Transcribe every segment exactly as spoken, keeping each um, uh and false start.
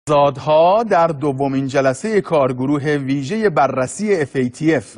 زادها در دومین جلسه کارگروه ویژه بررسی اف ای تی اف.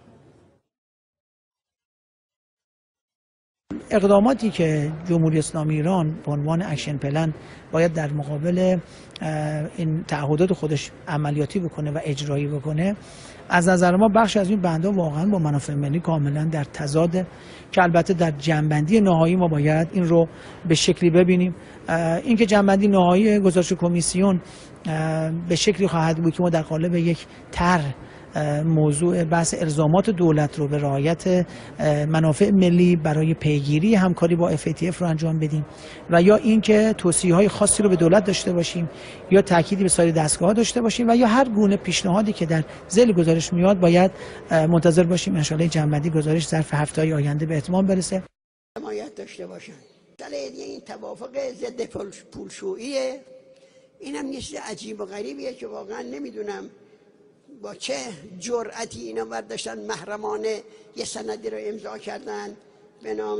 اقداماتی که جمهوری اسلامی ایران به عنوان اکشن پلن باید در مقابل این تعهدات خودش عملیاتی بکنه و اجرایی بکنه، از نظر ما بخش از این بندها واقعا با منافع ملی کاملا در تضاده که البته در جنبندی نهایی ما باید این رو به شکلی ببینیم. اینکه جنبندی نهایی گزارش کمیسیون به شکلی خواهد بود که ما در قالب یک طرح موضوع بحث الزامات دولت رو به رعایت منافع ملی برای پیگیری همکاری با اف ای تی اف رو انجام بدیم و یا اینکه توصیه‌های خاصی رو به دولت داشته باشیم یا تأکیدی به سایر دستگاه‌ها داشته باشیم و یا هر گونه پیشنهادی که در ذیل گزارش میاد باید منتظر باشیم ان شاءالله جنبندی گزارش ظرف هفته‌های آینده به اتمام برسه. حمایت داشته باشن. مسئله دیگه این توافق ضد پولشوییه. اینم یه چیز عجیب و غریبیه که واقعا نمیدونم با چه جرأتی اینا برداشتن محرمانه یه سندی رو امضا کردن به نام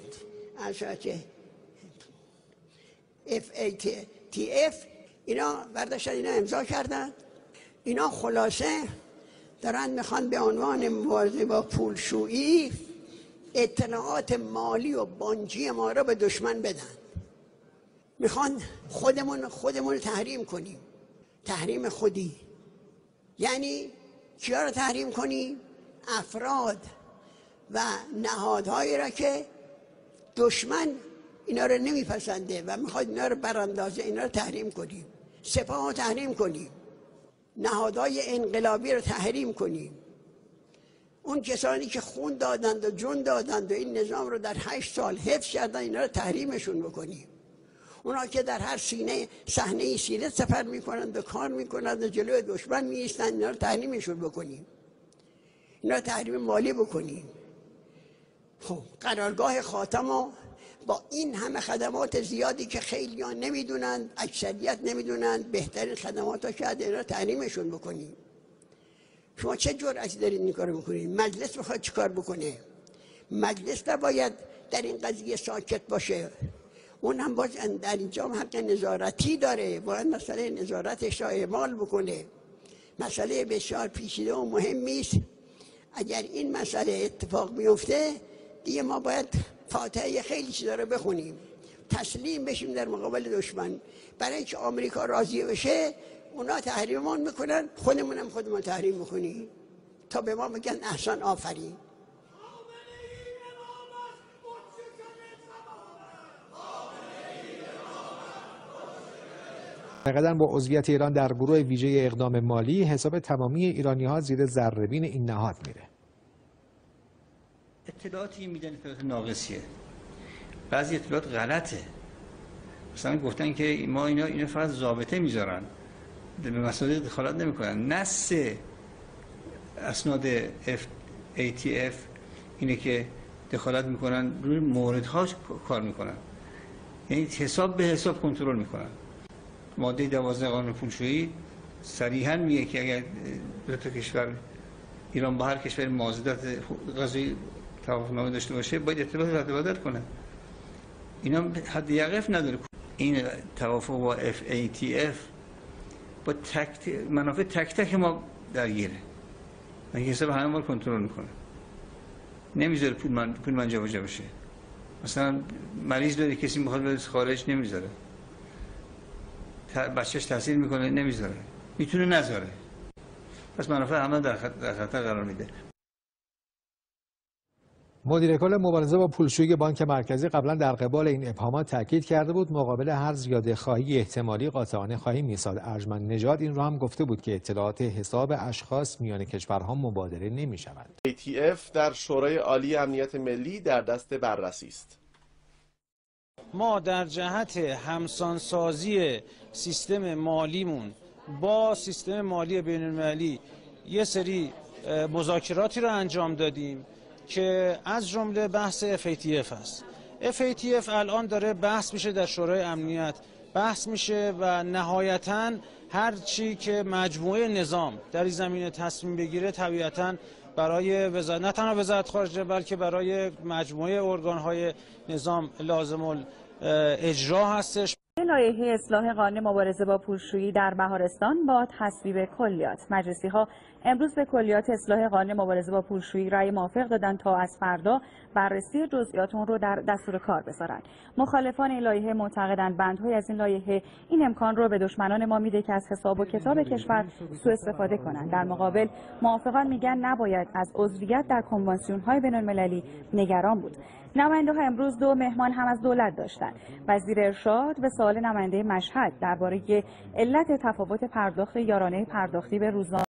اف ای تی اف. اینا برداشتن اینا امضا کردن. اینا خلاصه دارن میخوان به عنوان مبارزه با پولشویی اطلاعات مالی و بانکی ما رو به دشمن بدن. میخوان خودمون خودمون تحریم کنیم، تحریم خودی. یعنی کیا رو تحریم کنیم؟ افراد و نهادهایی را که دشمن اینا رو نمیپسنده و میخواد اینا رو براندازه، اینا رو تحریم کنیم. سپاه رو تحریم کنیم، نهادهای انقلابی رو تحریم کنیم. اون کسانی که خون دادند و جون دادند و این نظام رو در هشت سال حفظ کردن، اینا رو تحریمشون بکنیم. اونا که در هر سینه صحنه سینه سفر میکنند و کار میکنند و جلوی دشمن میایستند، اینا رو تحریمشون بکنیم. اینا رو تحریم مالی بکنیم. خب قرارگاه خاتم رو با این همه خدمات زیادی که خیلی ها نمیدونند، اکثریت نمیدونند، بهترین خدمات ها کرده، اینا رو تحریمشون بکنیم. شما چه جرأتی دارید این کارو بکنید؟ مجلس میخواد چیکار بکنه؟ مجلس نباید در این قضیه ساکت باشه. اون هم باز در اینجا حق نظارتی داره، باید مسئله نظارتش را اعمال بکنه. مسئله بسیار پیچیده و مهمی است. اگر این مسئله اتفاق میفته دیگه ما باید فاتحه خیلی چیزا رو بخونیم، تسلیم بشیم در مقابل دشمن. برای اینکه آمریکا راضی بشه اونا تحریممون میکنن، خودمون هم خودمون تحریم میکنیم تا به ما بگن احسان آفرین. معتقداً با عضویت ایران در گروه ویژه اقدام مالی حساب تمامی ایرانی‌ها زیر ذره‌بین این نهاد میره. اطلاعاتی میدن اطلاعات ناقصیه، بعضی اطلاعات غلطه. مثلا گفتن که ما اینا اینا فقط ضابطه میذارن، به مسائل دخالت نمیکنن. نص اسناد اف ای تی اف اینه که دخالت میکنن، روی موردها کار میکنن، یعنی حساب به حساب کنترل میکنن. ماده دوازده قانون پولشویی صریحاً میگه که اگر دو تا کشور، ایران با هر کشور مازدات قضایی توافقنامه داشته باشه، باید اطلاعات رد و بدل کنه. اینا حد یقف نداره. این توافق با اف ای تی اف با تک منافع تک تک ما درگیره. من حساب همه ما رو کنترل میکنه، نمیذاره پول من پول من جابجا بشه. مثلا مریض داره، کسی میخواد بره خارج، نمیذاره. بچهش تحصیل میکنه، نمیذاره. میتونه نذاره. پس منافع همه در خطر قرار میده. مدیر کل مبارزه با پولشویی بانک مرکزی قبلا در قبال این ابهامات تاکید کرده بود مقابل هر زیاده خواهی احتمالی قاطعانه خواهیم ایستاد. ارجمند نژاد این رو هم گفته بود که اطلاعات حساب اشخاص میان کشورها مبادله نمی‌شود. ای تی اف در شورای عالی امنیت ملی در دست بررسی است. ما در جهت همسانسازی سیستم مالیمون با سیستم مالی بین‌المللی یه سری مذاکراتی رو انجام دادیم که از جمله بحث اف ای تی اف است. اف ای تی اف الان داره بحث میشه در شورای امنیت، بحث میشه و نهایتاً هر چی که مجموعه نظام در این زمینه تصمیم بگیره طبیعتاً برای وزارت، نه تنها وزارت خارجه بلکه برای مجموعه ارگان‌های نظام لازم الاجرا هستش. لایحه اصلاح قانون مبارزه با پولشویی در بهارستان با تصویب کلیات. مجلسی‌ها امروز به کلیات اصلاح قانون مبارزه با پولشویی رأی موافق دادند تا از فردا بررسی جزئیات اون رو در دستور کار بذارند. مخالفان این لایحه معتقدند بندهای از این لایحه این امکان رو به دشمنان ما میده که از حساب و کتاب کشور سوء استفاده کنند. در مقابل موافقان میگن نباید از عضویت در کنوانسیون‌های بین‌المللی نگران بود. نماینده‌ها امروز دو مهمان هم از دولت داشتند. وزیر ارشاد به سوال نماینده مشهد درباره علت تفاوت پرداخت یارانه پرداختی به روزنامه